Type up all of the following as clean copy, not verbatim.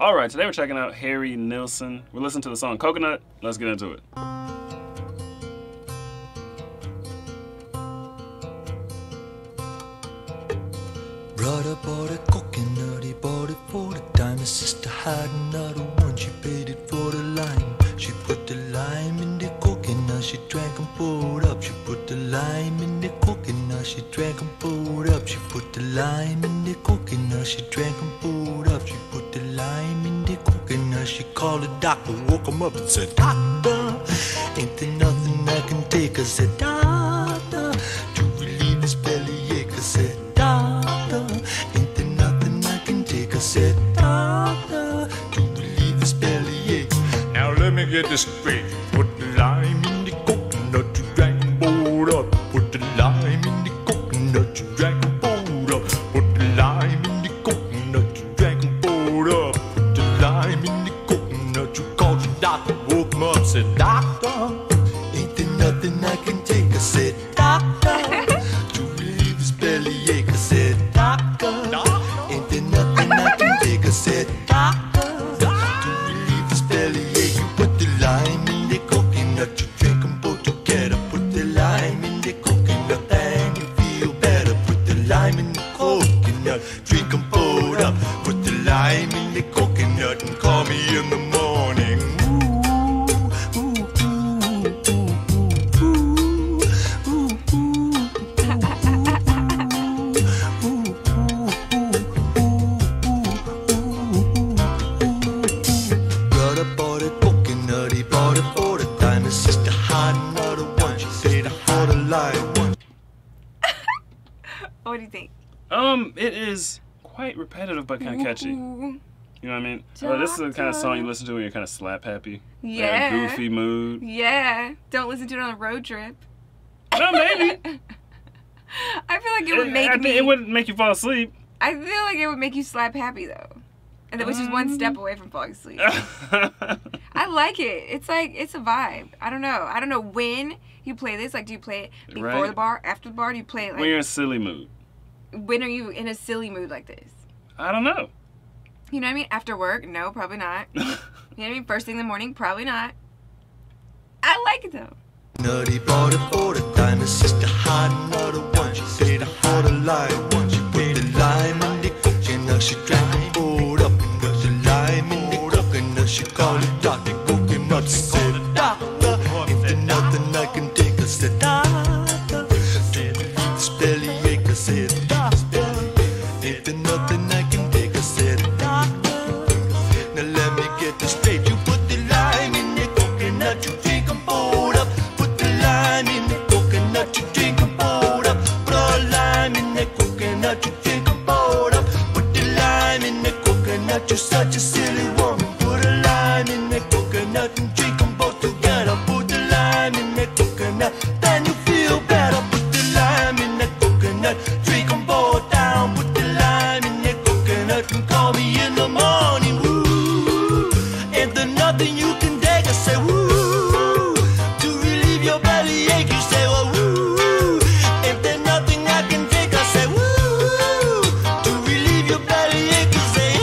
All right, today we're checking out Harry Nilsson. We're listening to the song Coconut. Let's get into it. Brother bought a coconut, he bought it for the dime. His sister had another one, she paid it for the lime. She put the lime in the coconut, she drank and poured up. She put the lime in the coconut, she drank and poured up. She put the lime in the coconut, she drank and poured up. She put the lime in the coconut, she called the doctor, woke him up and said, "Doctor, ain't there nothing I can take?" I said, "Doctor, to relieve his bellyache." I said, "Doctor, ain't there nothing I can take?" I said, "Doctor, to relieve his bellyache." Now let me get this straight. Put the lime in the coconut, you drank and poured up. Put the lime in the coconut, you drank and poured up. Put the lime in the coconut, you drank and poured up. Put the lime in the coconut, you called your doctor, woke him up, said, "Doctor, ain't there nothing I can take?" I said, "Doctor, to relieve his bellyache." I said, "Doctor, ain't there nothing I can take?" I said, "Doctor, to relieve his bellyache." You put the lime in the coconut, you drink them both together. Put the lime in the coconut and you feel better. Put the lime in the coconut, drink them both up. Put the lime in the coconut and call me in the morning. Brother bought a coconut, he bought it for the dime. His sister had another one, she paid for the lime. What do you think? It is quite repetitive but kind of catchy. You know what I mean? This is the kind of song you listen to when you're kind of slap happy. Yeah. In a goofy mood. Yeah. Don't listen to it on a road trip. Well, maybe. I feel like it would make me. It wouldn't make you fall asleep. I feel like it would make you slap happy though, and that was just one step away from falling asleep. I like it. It's like it's a vibe. I don't know when you play this. Like, do you play it before Right. the bar, after the bar? Do you play it like When you're in a silly mood. when are you in a silly mood like this? I don't know. You know what I mean? After work? No, probably not. You know what I mean? First thing in the morning? Probably not. I like it though. Nutty bought it for the dime. His sister had another one. She paid for the lime. She put the lime in the coconut. She drank and poured up. Put the lime in the coconut. She called it Dr. Coconut. She said, "Doctor, ain't there nothing I can take?" I said, "Doctor, to relieve this bellyache." I said, "Doctor, ain't there nothing I can take?" I said, "Doctor, now let me get this straight. You put the lime in the coconut. You drink and poured up. Put the lime in the coconut. You drink and poured up. Put a lime in the coconut. You drink and poured up. Put the lime in the coconut. You're such a silly woman. Put a lime in the coconut and drink them both together. Put the lime in the coconut, then you feel better. Put the lime in the coconut, drink them both down. Put the lime in the coconut and call me in the morning. Woo, ain't there nothing you can take? I say woo, to relieve your bellyache. You say well woo, ain't there nothing I can take? I say woo, to relieve your bellyache. You say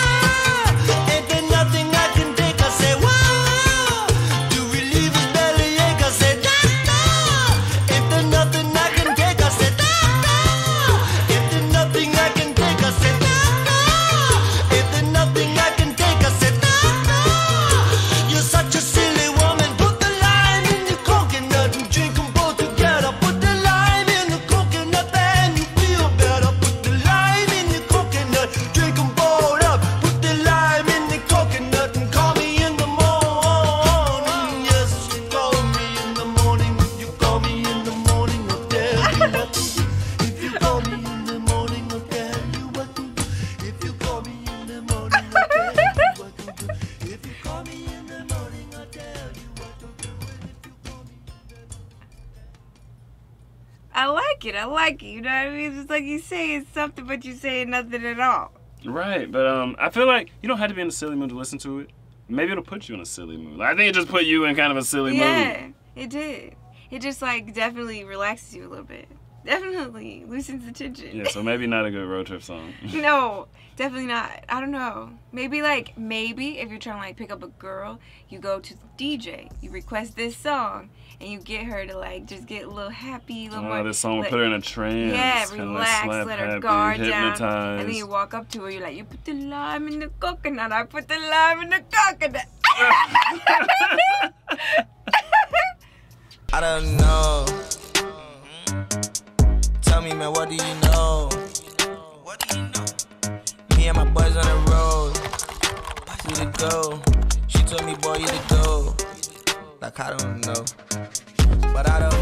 yeah, ain't there nothing I can take? I say woo, to relieve his bellyache. I say doctor, ain't there nothing I can take? I say doctor, ain't there nothing I can take? I say doctor, ain't there nothing I can take? I say doctor, you're such a silly woman. Put the lime in the coconut and drink them both together. Put the lime in the coconut, then you feel better. Put the lime in the coconut, drink them both up. Put the lime in the coconut and call me in the morning. Yes, you call me in the morning. If you call me in the morning, I'll tell you what to do. If you call me in the morning, I'll tell you what to do. If you call me in the morning, I'll tell you what to do. If you call me in the morning, I'll tell you what to do. And if you call me in the morning. I like it. I like it. You know what I mean? It's just like you saying something, but you saying nothing at all. Right, but I feel like you don't have to be in a silly mood to listen to it. Maybe it'll put you in a silly mood. I think it just put you in kind of a silly mood. Yeah, it did. It just like definitely relaxes you a little bit. Definitely loosens the tension. Yeah, so maybe not a good road trip song. No, definitely not. I don't know. Maybe if you're trying to like pick up a girl, you go to the DJ, you request this song, and you get her to like just get a little happy, a little more. This song will put her in a trance. Yeah, like relax, slap let her happy, guard down, hypnotized. and then you walk up to her. You're like, you put the lime in the coconut. I put the lime in the coconut. I don't know. Tell me, man, what do you know? What do you know? Me and my boys on the road. We to go. She told me, boy, you to go. Like, I don't know. But I don't